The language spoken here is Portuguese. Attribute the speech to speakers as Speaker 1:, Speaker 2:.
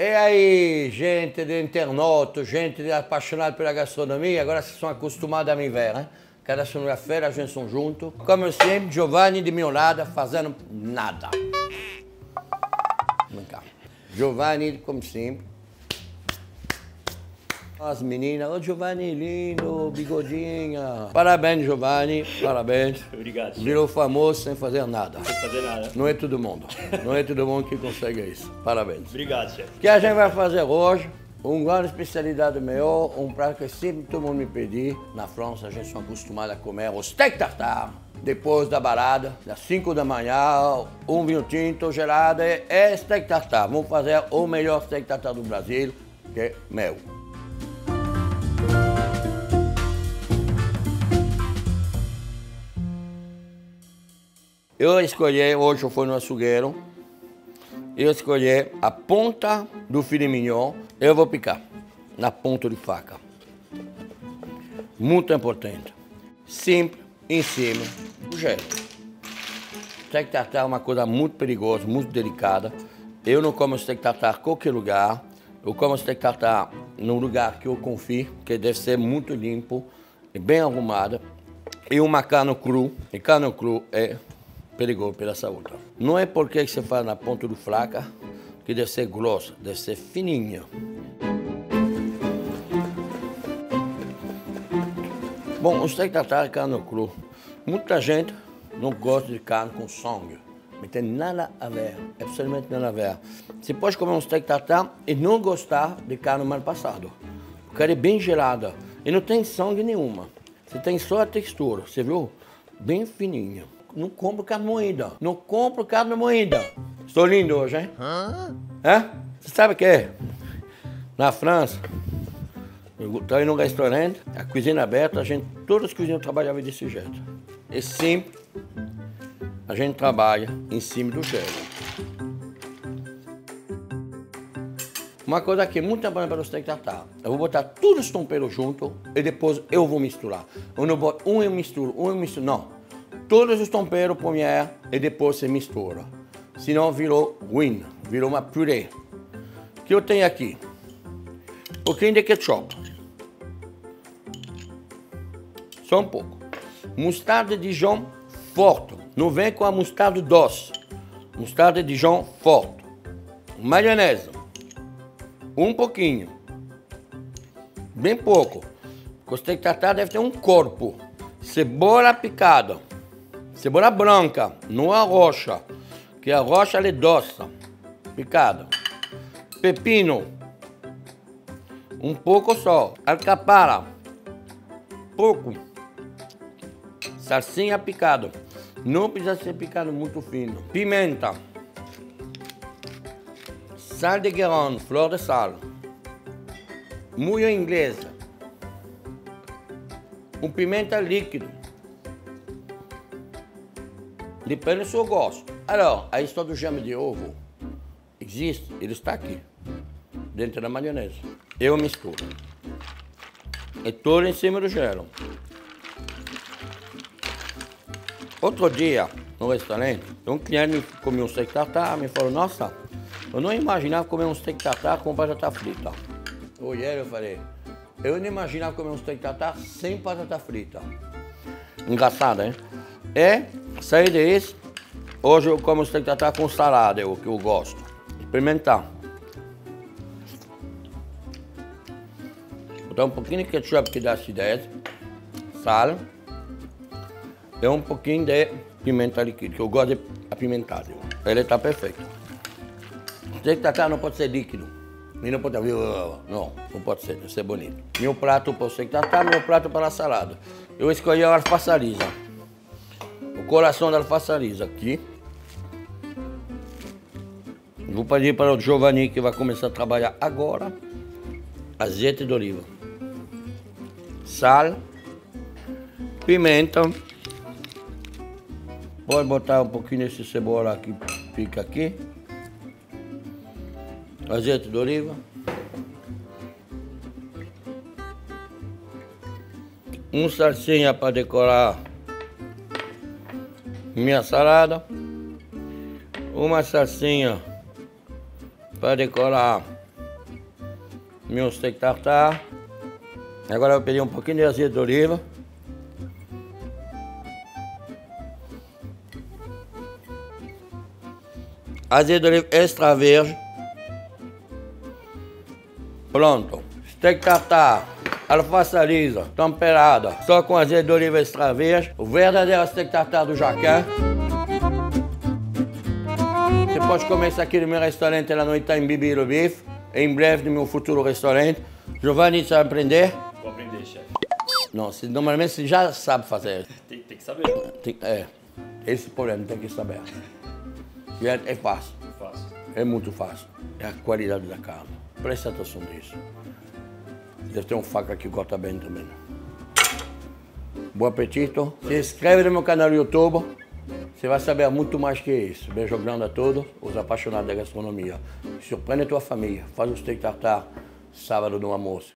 Speaker 1: E aí, gente de internauta, gente apaixonada pela gastronomia, agora vocês são acostumados a me ver, né? Cada segunda-feira a gente está junto. Como sempre, Giovanni de meu lado, fazendo nada. Vem cá. Giovanni, como sempre. As meninas, ô Giovanni lindo, bigodinha. Parabéns, Giovanni, parabéns.
Speaker 2: Obrigado.
Speaker 1: Virou famoso sem fazer nada.
Speaker 2: Sem fazer nada.
Speaker 1: Não é todo mundo. Não é todo mundo que consegue isso. Parabéns.
Speaker 2: Obrigado, chefe.
Speaker 1: O que a gente vai fazer hoje, uma grande especialidade meu, um prato que sempre todo mundo me pediu. Na França, a gente está acostumado a comer o steak tartare. Depois da balada, das 5 da manhã, um vinho tinto gelado é steak tartare. Vamos fazer o melhor steak tartare do Brasil, que é meu. Eu escolhi, hoje eu fui no açougueiro, eu escolhi a ponta do filé mignon, eu vou picar na ponta de faca. Muito importante. Simples, em cima, do gelo. Steak tartare é uma coisa muito perigosa, muito delicada. Eu não como steak tartare em qualquer lugar. Eu como steak tartare num lugar que eu confio, que deve ser muito limpo e bem arrumado. E uma carne cru, e carne cru é perigoso pela saúde. Não é porque você faz na ponta do faca que deve ser grossa, deve ser fininha. Bom, o steak tartare é carne cru. Muita gente não gosta de carne com sangue, mas tem nada a ver, absolutamente nada a ver. Você pode comer um steak tartare e não gostar de carne mal passada, porque ela é bem gelada e não tem sangue nenhuma. Você tem só a textura, você viu? Bem fininha. Não compro carne moída. Não compro carne moída. Estou lindo hoje, hein? É? Você sabe o que é? Na França, eu estava num restaurante, a cozinha aberta, todas as cozinhas trabalhavam desse jeito. É simples, a gente trabalha em cima do gelo. Uma coisa que é muito importante para o steak tartare, eu vou botar todos os temperos juntos e depois eu vou misturar. Eu não boto um e misturo, não. Todos os temperos primeiro e depois se mistura. Senão virou ruim, virou uma purê. O que eu tenho aqui? Um pouquinho de ketchup. Só um pouco. Mostarda de Dijon forte. Não vem com a mostarda doce. Mostarda de Dijon forte. Maionese. Um pouquinho. Bem pouco. O steak tartare deve ter um corpo. Cebola picada. Cebola branca, não a roxa, que a roxa ela é doce, picada. Pepino, um pouco só. Alcapara, pouco. Salsinha picada, não precisa ser picado muito fino. Pimenta, sal de Guérande, flor de sal. Molho inglesa, pimenta líquido. Depende do seu gosto. Agora, a história do gema de ovo existe, ele está aqui, dentro da maionese. Eu misturo. E tudo em cima do gelo. Outro dia, no restaurante, um cliente comeu um steak tartare, me falou, nossa, eu não imaginava comer um steak tartare com batata frita. Olhei, eu falei, eu não imaginava comer um steak tartare sem batata frita. Engraçado, hein? Saí desse, hoje eu como steak tartare com salada, é o que eu gosto. Experimentar. Vou botar um pouquinho de ketchup que dá acidez, sal e um pouquinho de pimenta líquida, que eu gosto de apimentado. Ele está perfeito. Steak tartare não pode ser líquido. E não pode não pode ser, deve ser bonito. Meu prato para o steak tartare, meu prato para a salada. Eu escolhi a alface lisa. O coração da alface lisa aqui. Vou pedir para o Giovanni, que vai começar a trabalhar agora, azeite de oliva, sal, pimenta. Pode botar um pouquinho desse cebola que fica aqui, azeite de oliva, salsinha para decorar minha salada, uma salsinha para decorar meu steak tartar. Agora eu vou pedir um pouquinho de azeite de oliva. Azeite de oliva extra virgem. Pronto. Steak tartar, alface lisa, temperada, só com azeite de oliva extra virgem. O verdadeiro steak tartar do Jacan. Você pode comer isso aqui no meu restaurante lá no Itaim Bibi do Bife. Em breve no meu futuro restaurante. Giovanni, você vai aprender?
Speaker 2: Vou aprender, chefe.
Speaker 1: Não, normalmente você já sabe fazer.
Speaker 2: Tem que saber.
Speaker 1: Esse problema tem que saber. E é fácil.
Speaker 2: Fácil.
Speaker 1: É muito fácil. É a qualidade da carne. Preste atenção nisso. Deve ter um faca que corta bem também. Bom apetite. Se inscreve no meu canal no YouTube. Você vai saber muito mais que isso. Beijo grande a todos os apaixonados da gastronomia. Surpreende a tua família. Faz o steak tartar sábado no almoço.